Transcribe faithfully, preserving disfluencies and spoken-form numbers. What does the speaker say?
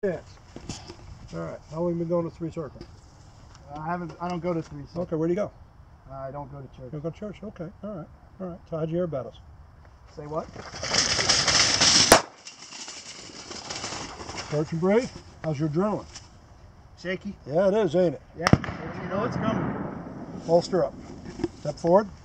Yes. All right. How long have you been going to three circle? I haven't. I don't go to three circle. Okay. Where do you go? I don't go to church. You don't go to church? Okay. All right. All right. So how'd you hear about us? Say what? Search and breathe. How's your adrenaline? Shaky. Yeah, it is, ain't it? Yeah. You know it's coming. Holster up. Step forward.